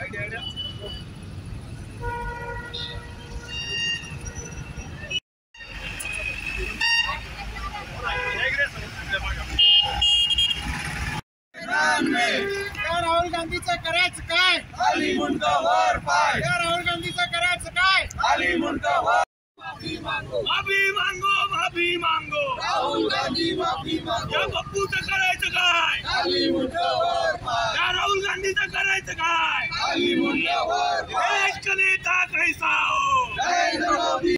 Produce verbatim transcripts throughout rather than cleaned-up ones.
राहुल गांधीचं करायचं काय? खाली मुंडकं वर पाय. राहुल गांधीचं करायचं काय? खाली मुंडकं वर. माफी मांगो, माफी मांगो, माफी मांगो. राहुल गांधी माफी मांगो. या पप्पूचं करायचं काय? खाली मुंडकं वर पाय. या राहुल गांधीचं करायचं काय? खाली मुंडकं वर पाय. देश का नेता कैसा हो? नरेंद्र मोदी.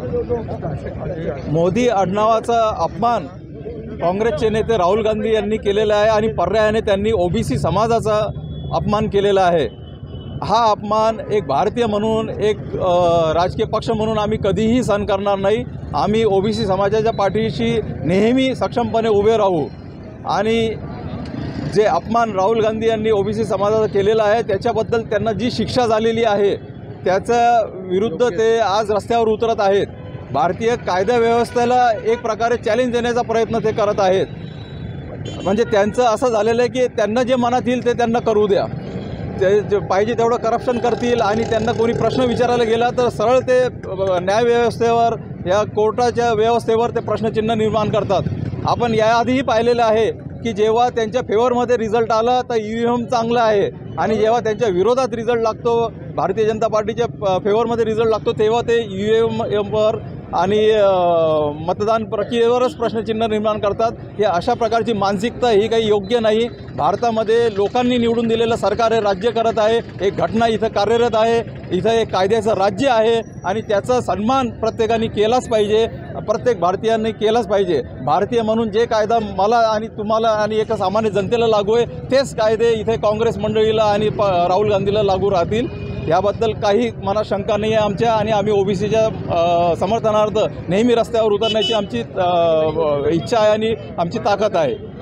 मोदी आडनावाचा अपमान काँग्रेसचे नेते राहुल गांधी यांनी केलेला आहे आणि पर्यायाने त्यांनी ओबीसी समाजाचा अपमान केलेला आहे। हा अपमान एक भारतीय म्हणून, एक राजकीय पक्ष म्हणून आम्ही कधीही सहन करणार नाही। आम्ही ओबीसी समाजाच्या पाठीशी नेहमी सक्षमपणे उभे राहू आणि जे अपमान राहुल गांधी यांनी ओबीसी समाजाचा केलेला आहे त्याच्याबद्दल त्यांना जी शिक्षा झालेली आहे त्याच्या विरुद्ध ते आज रस्त्यावर उतरत आहेत। भारतीय कायदा व्यवस्थेला एक प्रकारे चॅलेंज देण्याचा प्रयत्न ते करत आहेत। म्हणजे त्यांचं असं झालेलं आहे की त्यांना जे मनात येईल ते त्यांना करू द्या, ते पाहिजे तेवढं करप्शन करतील आणि त्यांना कोणी प्रश्न विचारायला गेला तर सरळ ते न्यायव्यवस्थेवर, या कोर्टाच्या व्यवस्थेवर ते प्रश्नचिन्ह निर्माण करतात। आपण याआधीही पाहिलेलं आहे की जेव्हा त्यांच्या फेवरमध्ये रिझल्ट आला तर ई व्ही एम चांगला आहे आणि जेव्हा त्यांच्या विरोधात रिझल्ट लागतो, भारतीय जनता पार्टीच्या फेवरमध्ये रिझल्ट लागतो, तेव्हा ते ई व्ही एमवर आणि मतदान प्रक्रियेवरच प्रश्नचिन्ह निर्माण करतात। हे अशा प्रकारची मानसिकता ही काही योग्य नाही। भारतामध्ये लोकांनी निवडून दिलेलं सरकार हे राज्य करत आहे, एक घटना इथं कार्यरत आहे, इथं एक कायद्याचं राज्य आहे आणि त्याचा सन्मान प्रत्येकाने केलाच पाहिजे, प्रत्येक भारतीयांनी केलाच पाहिजे। भारतीय म्हणून जे कायदा मला आणि तुम्हाला आणि एका सामान्य जनतेला लागू आहे तेच कायदे इथे काँग्रेस मंडळीला आणि राहुल गांधीला लागू राहतील, याबद्दल काही मनात शंका नाही आहे आमच्या। आणि आम्ही ओबीसीच्या समर्थनार्थ नेहमी रस्त्यावर उतरण्याची आमची इच्छा आहे आणि आमची ताकद आहे।